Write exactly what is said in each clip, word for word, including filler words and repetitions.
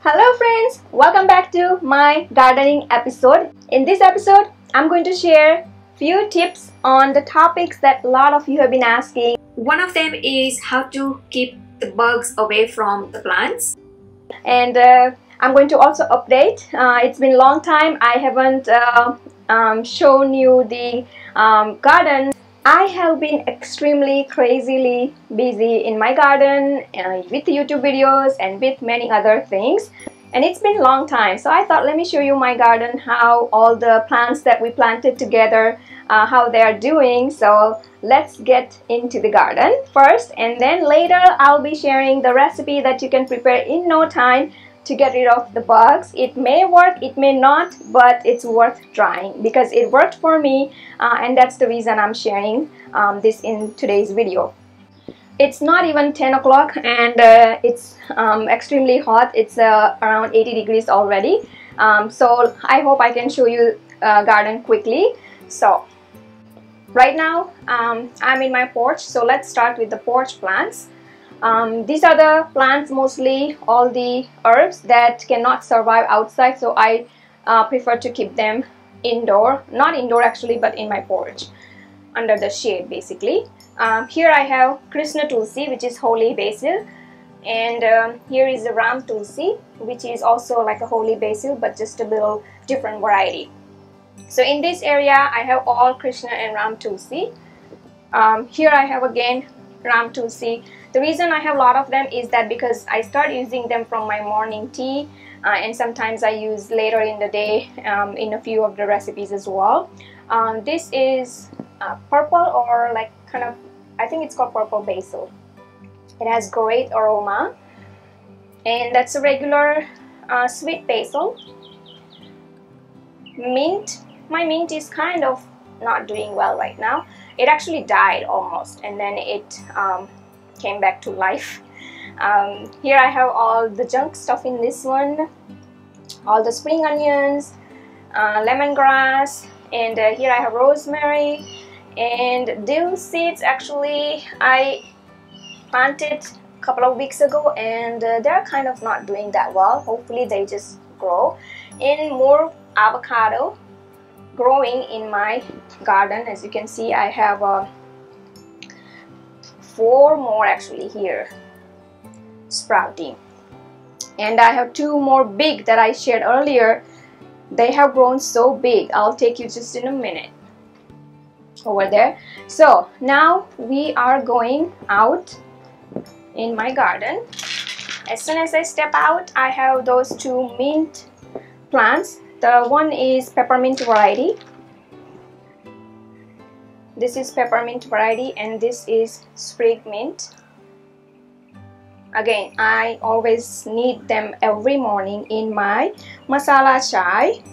Hello friends, welcome back to my gardening episode. In this episode, I'm going to share few tips on the topics that a lot of you have been asking. One of them is how to keep the bugs away from the plants. And uh, I'm going to also update. Uh, it's been a long time. I haven't uh, um, shown you the um, garden. I have been extremely crazily busy in my garden uh, with YouTube videos and with many other things, and it's been a long time, so I thought let me show you my garden, how all the plants that we planted together, uh, how they are doing. So let's get into the garden first, and then later I'll be sharing the recipe that you can prepare in no time to get rid of the bugs. It may work, it may not, but it's worth trying because it worked for me, uh, and that's the reason I'm sharing um, this in today's video. It's not even ten o'clock and uh, it's um, extremely hot. It's uh, around eighty degrees already, um, so I hope I can show you uh, garden quickly. So right now um, I'm in my porch, so let's start with the porch plants. Um, these are the plants, mostly all the herbs that cannot survive outside, so I uh, prefer to keep them indoor, not indoor actually, but in my porch under the shade basically. Um, here I have Krishna Tulsi, which is holy basil, and um, here is the Ram Tulsi, which is also like a holy basil but just a little different variety. So in this area I have all Krishna and Ram Tulsi. Um, here I have again Ram Tulsi. The reason I have a lot of them is that because I start using them from my morning tea, uh, and sometimes I use later in the day um, in a few of the recipes as well. Um, this is uh, purple, or like kind of, I think it's called purple basil. It has great aroma, and that's a regular uh, sweet basil. Mint, my mint is kind of not doing well right now. It actually died almost, and then it um, came back to life. Um, here I have all the junk stuff in this one, all the spring onions, uh, lemongrass, and uh, here I have rosemary and dill seeds. Actually I planted a couple of weeks ago, and uh, they're kind of not doing that well. Hopefully they just grow. And more avocado growing in my garden. As you can see, I have uh, four more actually here sprouting, and I have two more big that I shared earlier. They have grown so big. I'll take you just in a minute over there. So now we are going out in my garden. As soon as I step out, I have those two mint plants. The one is peppermint variety. This is peppermint variety, and this is sprig mint. Again, I always need them every morning in my masala chai.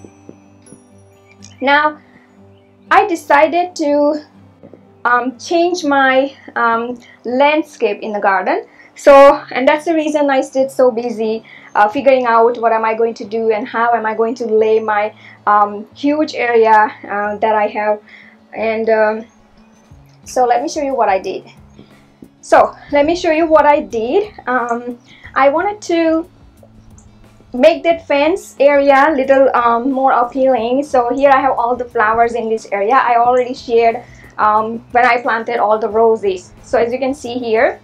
Now I decided to um, change my um, landscape in the garden. So, and that's the reason I stayed so busy uh, figuring out what am I going to do and how am I going to lay my um, huge area uh, that I have. And um, so let me show you what I did. So let me show you what I did. Um, I wanted to make that fence area a little um, more appealing. So here I have all the flowers in this area. I already shared um, when I planted all the roses. So as you can see here,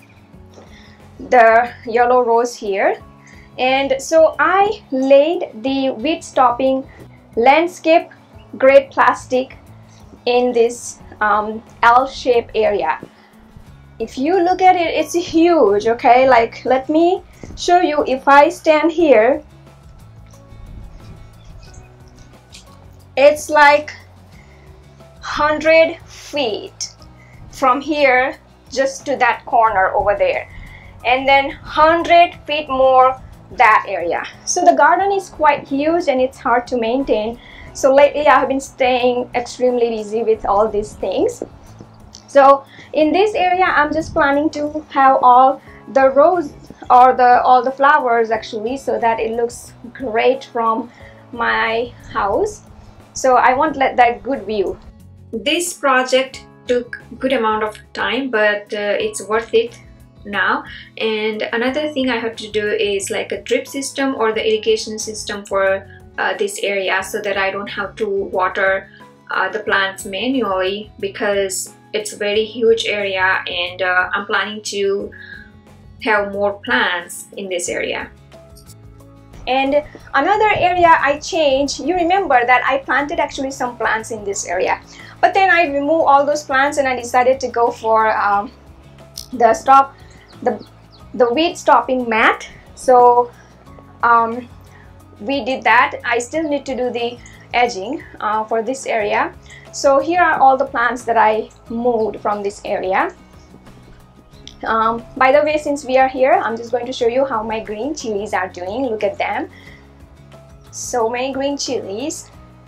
the yellow rose here. And so I laid the weed stopping landscape grade plastic in this um, L-shaped area. If you look at it, it's huge. Okay, like let me show you. If I stand here, it's like one hundred feet from here just to that corner over there, and then one hundred feet more that area. So the garden is quite huge and it's hard to maintain. So lately I have been staying extremely busy with all these things. So in this area I'm just planning to have all the rose or the all the flowers actually, so that it looks great from my house. So I want let that good view. This project took good amount of time, but uh, it's worth it now. And another thing I have to do is like a drip system or the irrigation system for uh, this area, so that I don't have to water uh, the plants manually, because it's a very huge area, and uh, I'm planning to have more plants in this area. And another area I changed, you remember that I planted actually some plants in this area, but then I removed all those plants and I decided to go for um, the stop the the weed stopping mat. So um, we did that. I still need to do the edging uh, for this area. So here are all the plants that I moved from this area. Um, by the way, since we are here, I'm just going to show you how my green chilies are doing. Look at them. So many green chilies.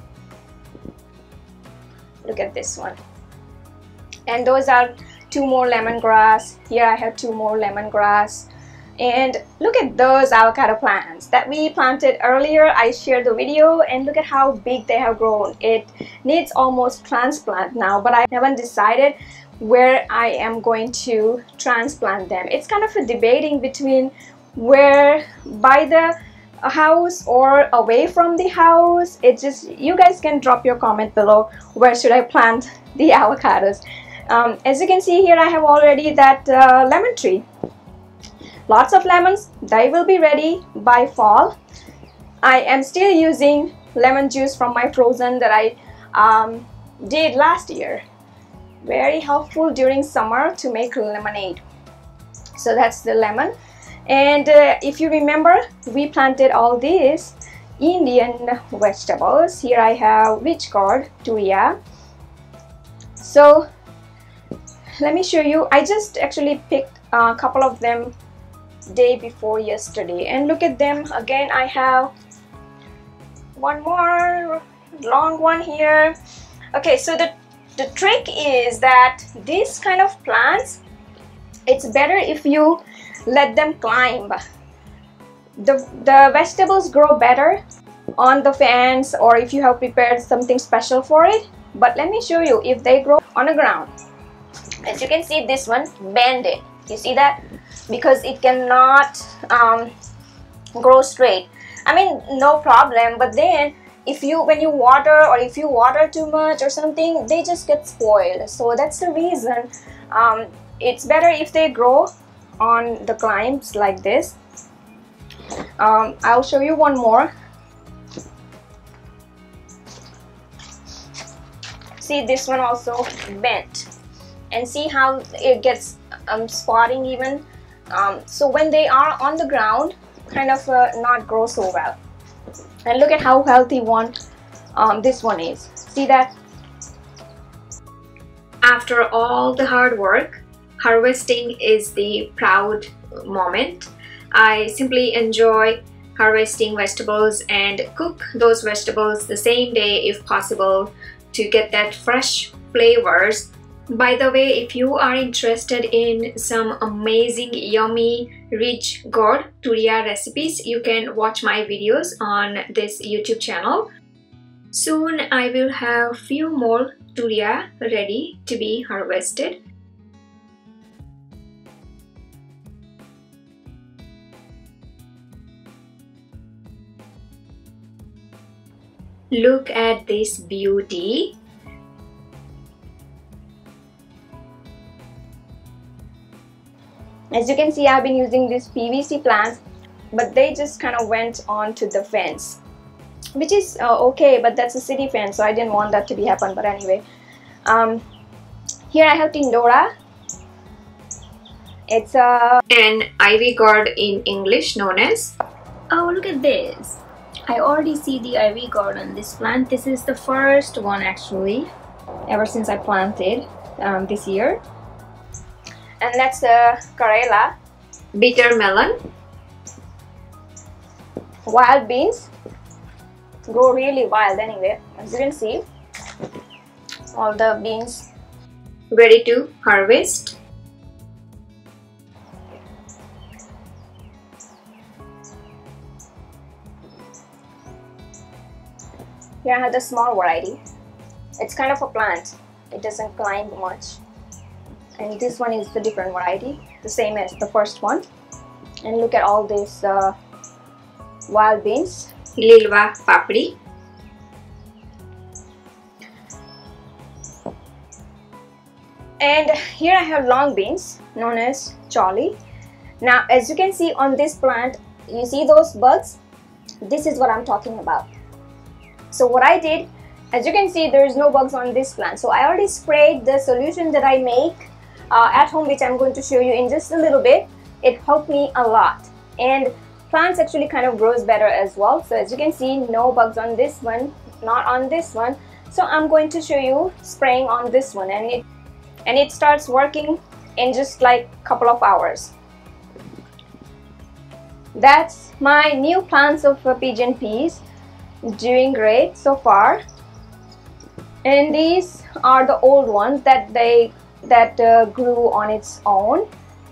Look at this one. And those are two more lemongrass. Here I have two more lemongrass. And look at those avocado plants that we planted earlier. I shared the video, and look at how big they have grown. It needs almost transplant now, but I haven't decided where I am going to transplant them. It's kind of a debating between where, by the house or away from the house. It's just, you guys can drop your comment below, where should I plant the avocados. Um, as you can see here, I have already that uh, lemon tree. Lots of lemons. They will be ready by fall. I am still using lemon juice from my frozen that I um, did last year. Very helpful during summer to make lemonade. So that's the lemon. And uh, if you remember, we planted all these Indian vegetables. Here I have witch gourd, Turiya. So let me show you. I just actually picked a couple of them day before yesterday, and look at them again. I have one more long one here. Okay, so the the trick is that these kind of plants, it's better if you let them climb. The, the vegetables grow better on the fence, or if you have prepared something special for it. But let me show you if they grow on the ground. As you can see, this one bended. You see that? Because it cannot um, grow straight. I mean, no problem, but then if you when you water, or if you water too much or something, they just get spoiled. So that's the reason um, it's better if they grow on the climbs like this. um, I'll show you one more. See, this one also bent, and see how it gets um, spotting even. Um, so when they are on the ground, kind of uh, not grow so well. And look at how healthy one um, this one is. See that? After all the hard work, harvesting is the proud moment. I simply enjoy harvesting vegetables and cook those vegetables the same day if possible, to get that fresh flavors. By the way, if you are interested in some amazing, yummy, rich gourd Turiya recipes, you can watch my videos on this YouTube channel. Soon I will have few more Turiya ready to be harvested. Look at this beauty. As you can see, I've been using these P V C plants, but they just kind of went onto the fence, which is uh, okay, but that's a city fence, so I didn't want that to be happen. But anyway, um, here I have Tindora. It's a an ivy gourd in English known as. Oh, look at this. I already see the ivy gourd on this plant. This is the first one actually, ever since I planted um, this year. And that's the Karela. Bitter melon. Wild beans. Grow really wild anyway. As you can see, all the beans ready to harvest. Here I have the small variety. It's kind of a plant. It doesn't climb much. and this one is the different variety, the same as the first one. And look at all these uh, wild beans. Lilwa papri. And here I have long beans known as choli. Now as you can see on this plant, you see those bugs? This is what I'm talking about. So what I did, as you can see, there is no bugs on this plant. So I already sprayed the solution that I make uh, at home, which I'm going to show you in just a little bit. It helped me a lot, and plants actually kind of grows better as well. So as you can see, no bugs on this one, not on this one. So I'm going to show you spraying on this one, and it and it starts working in just like a couple of hours. That's my new plants of uh, pigeon peas, doing great so far. And these are the old ones that they that uh, grew on its own.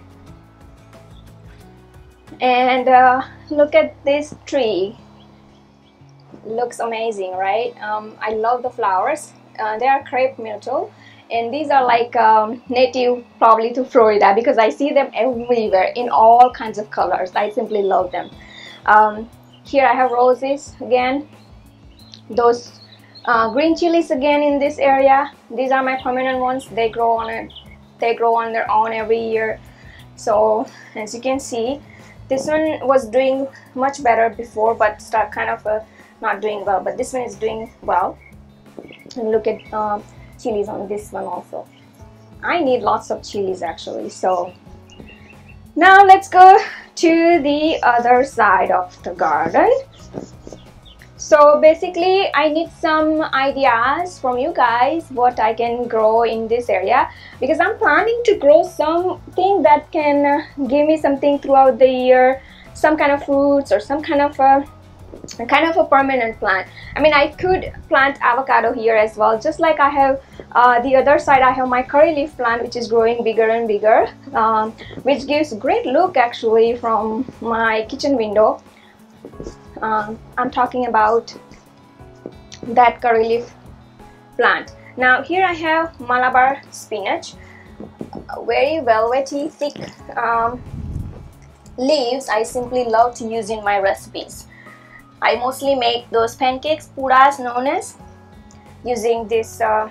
And uh, look at this tree. Looks amazing, right? Um, I love the flowers. Uh, they are crepe myrtle, and these are like um, native probably to Florida, because I see them everywhere in all kinds of colors. I simply love them. Um, here I have roses again, those uh, green chilies again in this area. These are my permanent ones. They grow on it. They grow on their own every year. So as you can see, this one was doing much better before, but start kind of uh, not doing well. But this one is doing well. And look at um, chilies on this one also. I need lots of chilies actually. So now let's go to the other side of the garden. So basically I need some ideas from you guys what I can grow in this area, because I'm planning to grow something that can uh, give me something throughout the year, some kind of fruits or some kind of a kind of a permanent plant. I mean, I could plant avocado here as well, just like I have uh, the other side. I have my curry leaf plant, which is growing bigger and bigger, um, which gives great look actually from my kitchen window. Um, I'm talking about that curry leaf plant. Now here I have Malabar spinach, very velvety thick um, leaves. I simply love to use in my recipes. I mostly make those pancakes, puras known as, using this uh,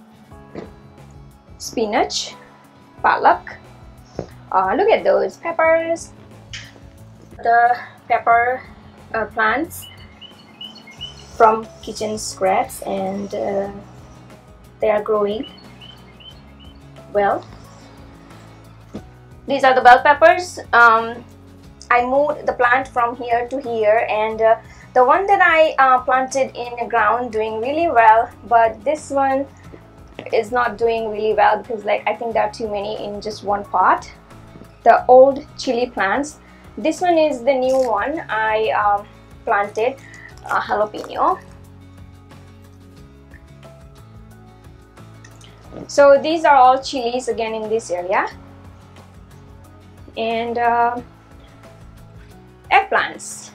spinach, palak. Uh, look at those peppers, the pepper uh, plants from kitchen scraps, and uh, they are growing well. These are the bell peppers. Um, I moved the plant from here to here, and uh, the one that I uh, planted in the ground doing really well, but this one is not doing really well because like I think there are too many in just one pot. The old chili plants. This one is the new one I uh, planted, uh, jalapeno. So these are all chilies again in this area, and uh, eggplants.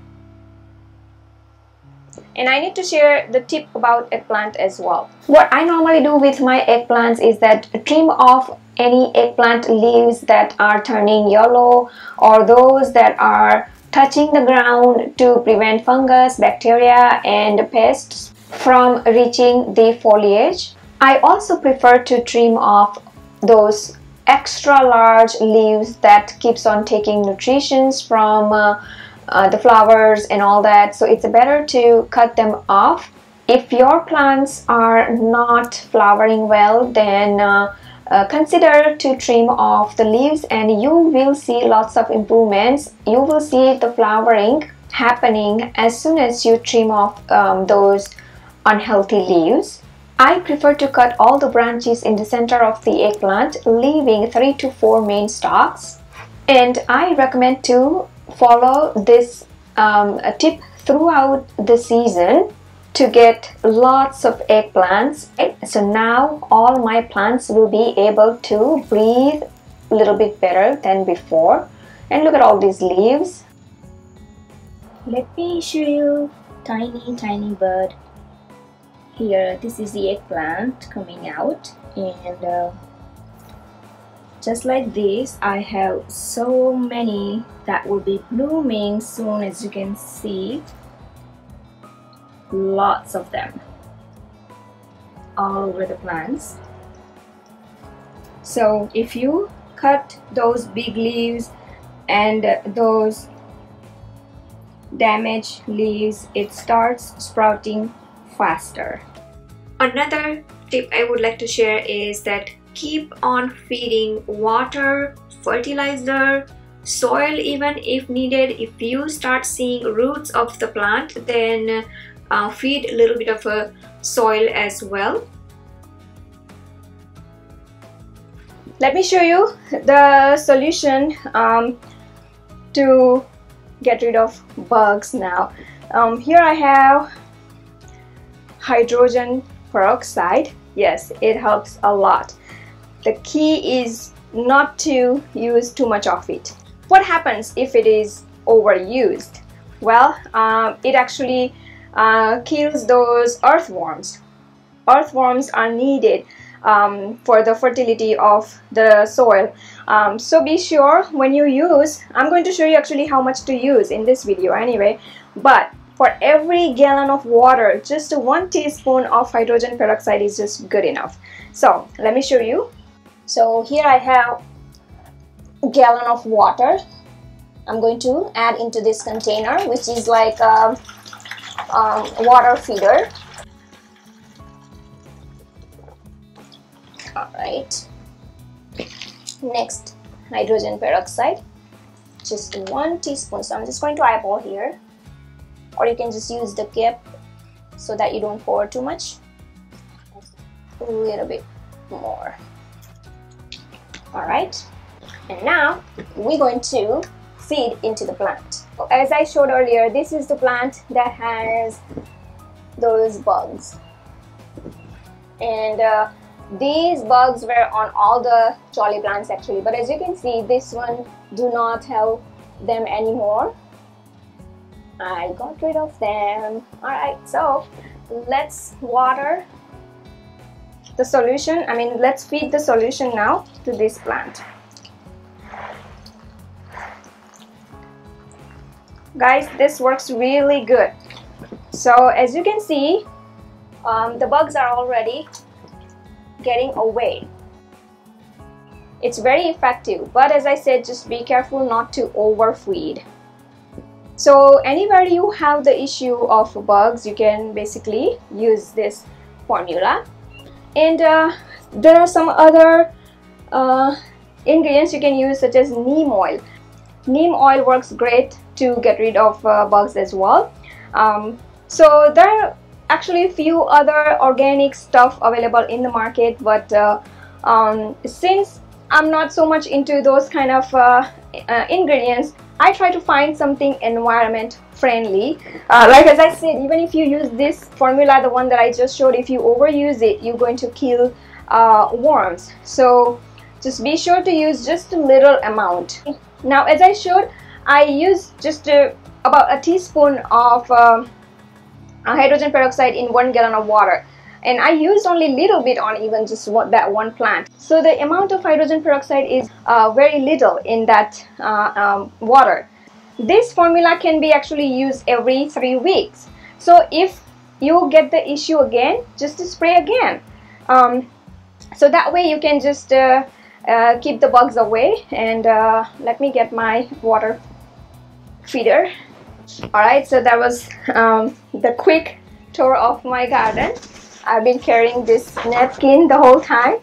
And I need to share the tip about eggplant as well. What I normally do with my eggplants is that trim off any eggplant leaves that are turning yellow or those that are touching the ground to prevent fungus, bacteria and pests from reaching the foliage. I also prefer to trim off those extra large leaves that keeps on taking nutrition from uh, uh, the flowers and all that, so it's better to cut them off. If your plants are not flowering well, then uh, uh, consider to trim off the leaves and you will see lots of improvements. You will see the flowering happening as soon as you trim off um, those unhealthy leaves. I prefer to cut all the branches in the center of the eggplant, leaving three to four main stalks. And I recommend to follow this um, tip throughout the season to get lots of eggplants. So now all my plants will be able to breathe a little bit better than before. And look at all these leaves. Let me show you tiny tiny bud. Here, this is the eggplant coming out, and uh, just like this, I have so many that will be blooming soon. As you can see, lots of them all over the plants. So if you cut those big leaves and those damaged leaves, it starts sprouting faster. Another tip I would like to share is that keep on feeding water, fertilizer, soil even if needed. If you start seeing roots of the plant, then uh, feed a little bit of a soil as well. Let me show you the solution um, to get rid of bugs now. Um, here I have hydrogen peroxide. Yes, it helps a lot. The key is not to use too much of it. What happens if it is overused? Well, um, it actually uh, kills those earthworms. Earthworms are needed um, for the fertility of the soil. Um, so be sure when you use, I'm going to show you actually how much to use in this video anyway, but for every gallon of water, just one teaspoon of hydrogen peroxide is just good enough. So let me show you. So here I have a gallon of water. I'm going to add into this container, which is like a, um, water feeder. Alright. Next, hydrogen peroxide. Just one teaspoon. So I'm just going to eyeball here. Or you can just use the cap so that you don't pour too much. A little bit more. Alright, and now we're going to feed into the plant. As I showed earlier, this is the plant that has those bugs, and uh, these bugs were on all the jolly plants actually, but as you can see, this one do not have them anymore. I got rid of them. Alright, so let's water the solution. I mean, let's feed the solution now to this plant. Guys, this works really good. So as you can see, um, the bugs are already getting away. It's very effective, but as I said, just be careful not to overfeed. So anywhere you have the issue of bugs, you can basically use this formula. And uh, there are some other uh, ingredients you can use, such as neem oil. Neem oil works great to get rid of uh, bugs as well. Um, so there are actually a few other organic stuff available in the market, but uh, um, since I'm not so much into those kind of uh, uh, ingredients, I try to find something environment friendly. Uh, like as I said, even if you use this formula, the one that I just showed, if you overuse it, you're going to kill uh, worms. So just be sure to use just a little amount. Now as I showed, I used just a, about a teaspoon of uh, hydrogen peroxide in one gallon of water. And I used only a little bit on even just one, that one plant. So the amount of hydrogen peroxide is uh, very little in that uh, um, water. This formula can be actually used every three weeks. So if you get the issue again, just spray again. Um, so that way you can just uh, uh, keep the bugs away. And uh, let me get my water feeder. Alright, so that was um, the quick tour of my garden. I've been carrying this napkin the whole time.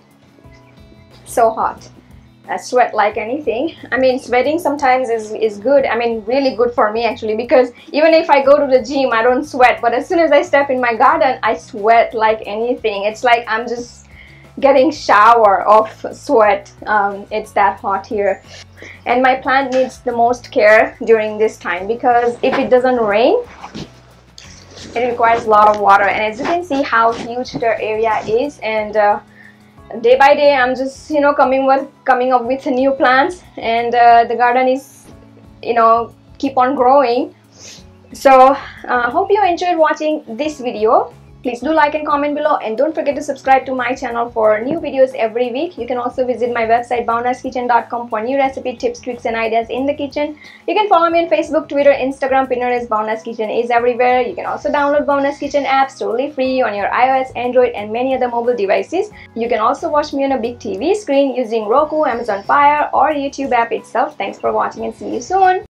So hot. I sweat like anything. I mean, sweating sometimes is, is good. I mean, really good for me actually, because even if I go to the gym, I don't sweat. But as soon as I step in my garden, I sweat like anything. It's like I'm just getting shower of sweat. Um, it's that hot here. And my plant needs the most care during this time, because if it doesn't rain, it requires a lot of water. And as you can see how huge the area is, and uh, day by day I'm just, you know, coming with coming up with new plants, and uh, the garden is, you know, keep on growing. So uh, hope you enjoyed watching this video. Please do like and comment below, and don't forget to subscribe to my channel for new videos every week. You can also visit my website bhavnas kitchen dot com for new recipe tips, tricks and ideas in the kitchen. You can follow me on Facebook, Twitter, Instagram. Pinterest. Bhavna's Kitchen is everywhere. You can also download Bhavna's Kitchen apps totally free on your iOS, Android and many other mobile devices. You can also watch me on a big T V screen using Roku, Amazon Fire or YouTube app itself. Thanks for watching and see you soon.